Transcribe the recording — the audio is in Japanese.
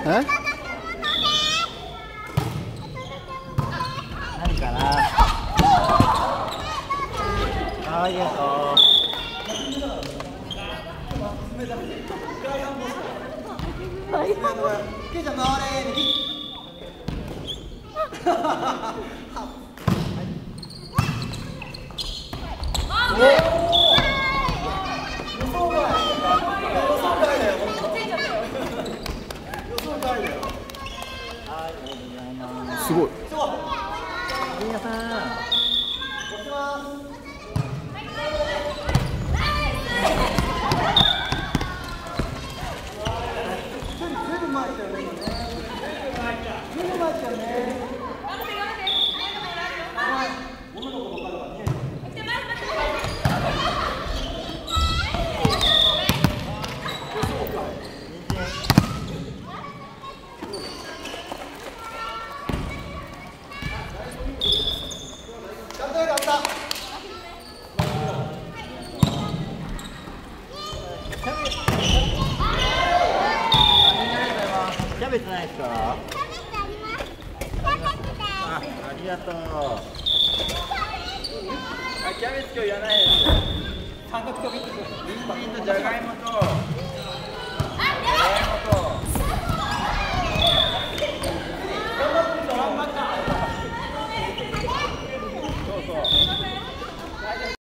何かな。ありがとう。ケイちゃん回れ。すごい。皆さん。キャベツないですか？ありがとう。キャベツ今日いらないです。三角とビートじゃがいもと。